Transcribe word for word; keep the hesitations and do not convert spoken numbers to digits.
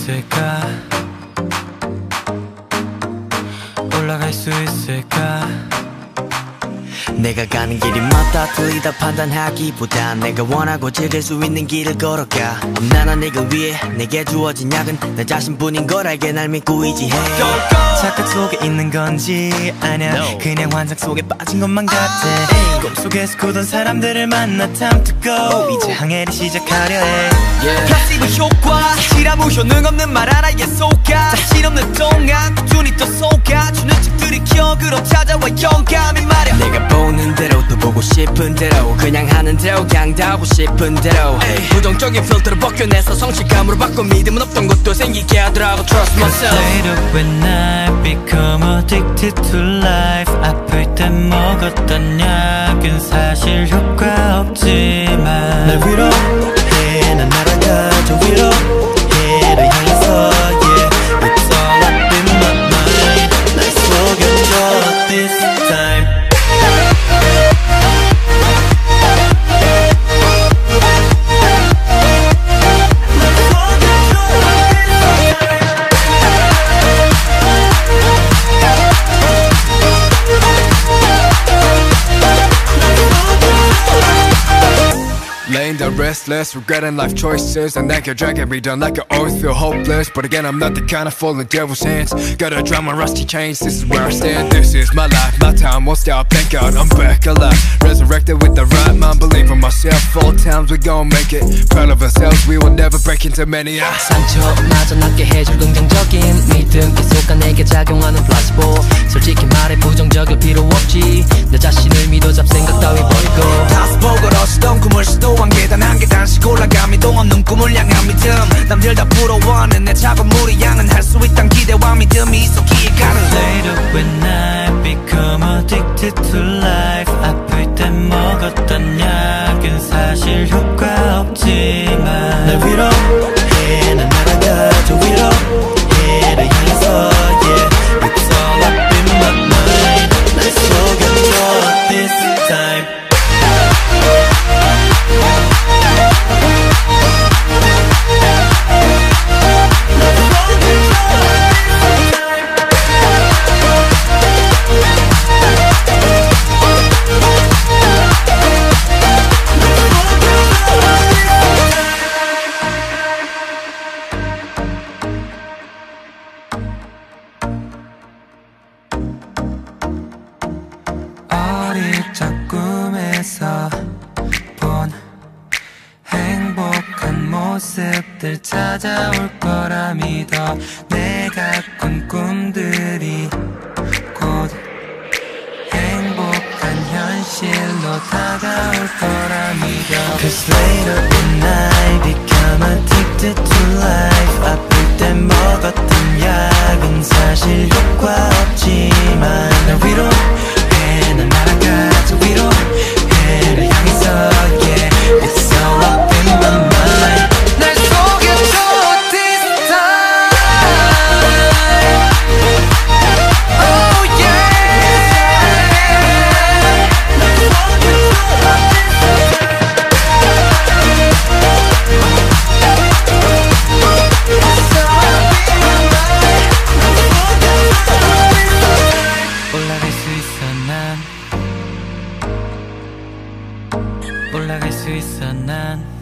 있을까? 올라갈 수 있을까? 내가 가는 길이 맞다 틀리다 판단하기보다 내가 원하고 즐길 수 있는 길을 걸어가. 엄난한 네가 위해 내게 주어진 약은 내 자신뿐인 걸 알게 날 믿고 의지해. 착각 속에 있는 건지 아냐 no. 그냥 환상 속에 빠진 것만 같아. ah. 꿈속에서 굳은 사람들을 만나 time to go. 이제 항해를 시작하려 해. yeah. 플라시보 효과 시라무 효능 없는 말 하나에 속아. 자신 없는 동안 꾸준히 또 속아 주는 척들이 기억으로 찾아와 영감이 말야. 내가 보는 대로 또 보고 싶은 대로 그냥 하는 대로 그냥 다 하고 싶은 대로 hey. 부정적인 필터를 벗겨내서 성실감으로 바꿔 믿음은 없던 것도 생기게 하더라고. Trust myself. Later when I become addicted to life. 아플 땐 먹었던 약은 사실 효과 없지만 날 위로해. 난 날아가 저 위로해를 향해서 yeah. It's all up in my mind. 날 속여줘 this time. Laying there restless, regretting life choices. And that could drag every down like I always feel hopeless. But again, I'm not the kind of fall in devil's hands. Gotta drop my rusty chains, this is where I stand. This is my life, my time won't stop. Thank God I'm back alive. Resurrected with the right mind, believe in myself. Full times we gon' make it. Proud of ourselves, we will never break into many. 상처마저 낫게 해줄 긍정적인 믿음 계속가 내게 작용하는 플라시보. 솔직히 말해 부정적일 필요 없지. 내 자신을 믿어 잡생각 따위 버리고 다시 보고 러시던 꿈을 시도한 계단 한 계단씩 올라가 미동 없는 꿈을 향한 믿음. 남들 다 부러워하는 내 작은 무리 양은 할 수 있단 기대와 믿음이 있었기에 가는 Later when I become addicted to life. 아플 땐 먹었던 약은 사실 효과 없지만 날 위로해. 난 날아가 저 위로해를 향해서 yeah. It's all up in my mind. 날 속여줘 this time. 어릴 적 꿈에서 본 행복한 모습들 찾아올 거라 믿어. 내가 꾼 꿈들이 곧 행복한 현실로 다가올 거라 믿어. Cause later when I become addicted to life. 아플 땐 먹었던 약은 사실 효과 없지만 날 위로해. 난 날아가 저 위로해를 향해서 yeah. It's all up in my mind. 날 속여줘 this time. Oh yeah. 날 속여줘 It's all up in my mind. 올라갈 수 있어 난. 올라갈 수 있어 난.